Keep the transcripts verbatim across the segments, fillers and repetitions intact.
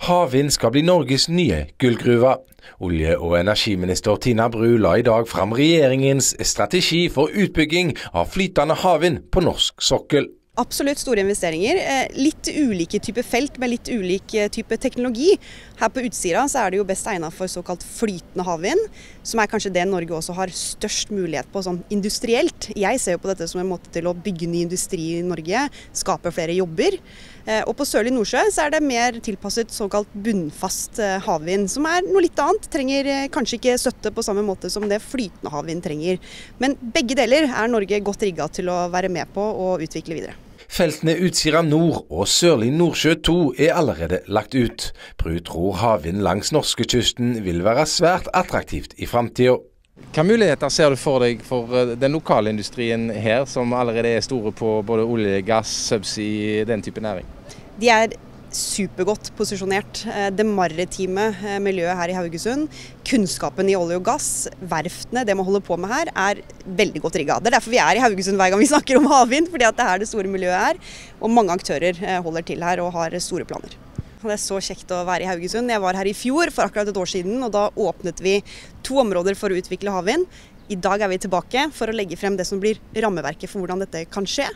Havvind skal bli Norges nye gullgruve. Olje- og energiminister Tina Bru la i dag fram regjeringens strategi for utbygging av flytende havvind på norsk sokkel. Absolutt store investeringer. Litt ulike typer felt med litt ulik type teknologi. Her på Utsira så er det jo best egnet for såkalt flytende havvind, som er kanskje det Norge også har størst mulighet på sånn industrielt. Jeg ser jo på dette som en måte til å bygge ny industri i Norge, skape flere jobber. Og på Sørlige Nordsjø så er det mer tilpasset såkalt bunnfast havvind, som er noe litt annet. Trenger kanskje ikke støtte på samme måte som det flytende havvind trenger. Men begge deler er Norge godt rigget til å være med på og utvikle videre. Feltene Utsira Nord og Sørlige Nordsjø to er allerede lagt ut. Bru tror havvind langs norskekysten vil være svært attraktivt i fremtiden. Hvilke muligheter ser du for deg for den lokale industrien her, som allerede er store på både olje, gass, subsea, den type næring? De er supergodt posisjonert. Det maritime miljøet her i Haugesund, kunnskapen i olje og gass, verftene, det man holder på med her, er veldig godt rigget. Det er derfor vi er i Haugesund hver gang vi snakker om havvind, fordi at det er det store miljøet her. Og mange aktører holder til her og har store planer. Det er så kjekt å være i Haugesund. Jeg var her i fjor for akkurat et år siden, og da åpnet vi to områder for å utvikle havvind. I dag er vi tilbake for å legge frem det som blir rammeverket for hvordan dette kan skje.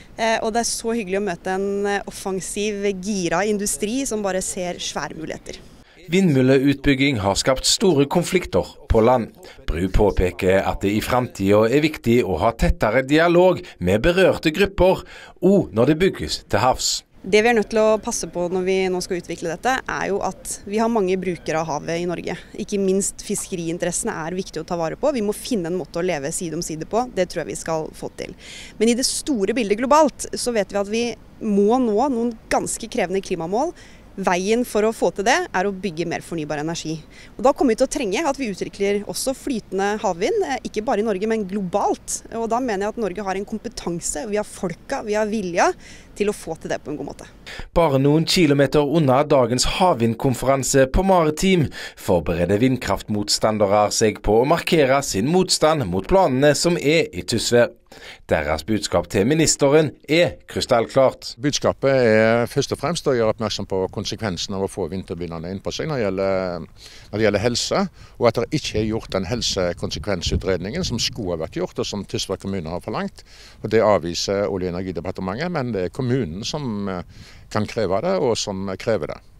Og det er så hyggelig å møte en offensiv, gira industri som bare ser svære muligheter. Vindmølleutbygging har skapt store konflikter på land. Bru påpeker at det i fremtiden er viktig å ha tettere dialog med berørte grupper, og når det bygges til havs. Det vi er nødt til å passe på når vi nå skal utvikle dette, er jo at vi har mange brukere av havet i Norge. Ikke minst fiskeriinteressene er viktig å ta vare på. Vi må finne en måte å leve side om side på. Det tror jeg vi skal få til. Men i det store bildet globalt så vet vi at vi må nå noen ganske krevende klimamål. Veien for å få til det er å bygge mer fornybar energi. Og da kommer vi til å trenge at vi utvikler også flytende havvind, ikke bare i Norge, men globalt. Og da mener jeg at Norge har en kompetanse, vi har folka, vi har vilja til å få til det på en god måte. Bare noen kilometer unna dagens havvindkonferanse på Maritim forbereder vindkraftmotstandere seg på å markere sin motstand mot planene som er i Tysvær. Deres budskap til ministeren er krystallklart. Budskapet er først og fremst å gjøre oppmerksom på konsekvensene av å få vindturbinene inn på seg når det gjelder, når det gjelder helse, og at det ikke er gjort den helsekonsekvensutredningen som skulle ha vært gjort, og som Tysvær kommune har forlangt. Og det avviser Olje- og energidepartementet, men det er kommunen som kan kreve det, og som krever det.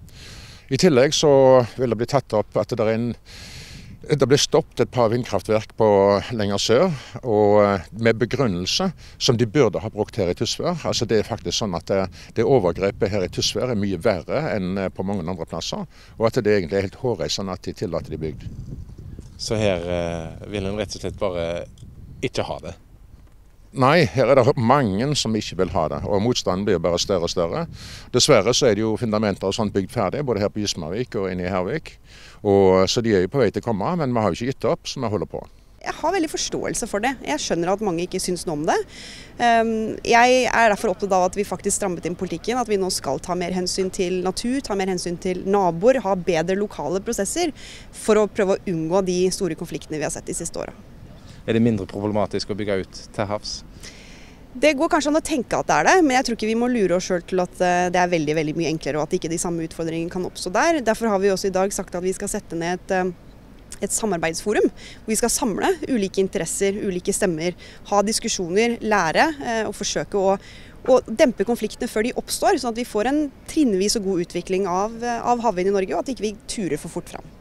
I tillegg så vil det bli tatt opp at det er en Det ble stoppet et par vindkraftverk på lenger sør, og med begrunnelse som de burde ha brukt her i Tysvær. Altså det er faktisk sånn at det, det overgrepet her i Tysvær er mye verre enn på mange andre plasser, og at det egentlig er helt hårreisende at de tillater de bygd. Så her eh, vil en rett og slett bare ikke ha det? Nei, her er det mange som ikke vil ha det, og motstanden blir bare større og større. Dessverre så er det jo fundamenter og sånt bygd ferdig, både her på Gismarvik og inne i Hervik. Og, så de er jo på vei til å komme, men vi har jo ikke gitt opp, så vi holder på. Jeg har veldig forståelse for det. Jeg skjønner at mange ikke syns noe om det. Jeg er derfor opptatt av at vi faktisk strammet inn politikken, at vi nå skal ta mer hensyn til natur, ta mer hensyn til naboer, ha bedre lokale prosesser for å prøve å unngå de store konfliktene vi har sett de siste årene. Er det mindre problematisk å bygge ut til havs? Det går kanskje an å tenke at det er det, men jeg tror ikke vi må lure oss selv til at det er veldig, veldig mye enklere, og at ikke de samme utfordringene kan oppstå der. Derfor har vi også i dag sagt at vi skal sette ned et, et samarbeidsforum, hvor vi skal samle ulike interesser, ulike stemmer, ha diskusjoner, lære og forsøke å, å dempe konfliktene før de oppstår, sånn at vi får en trinnvis og god utvikling av, av havvind i Norge, og at ikke vi turer for fort fram.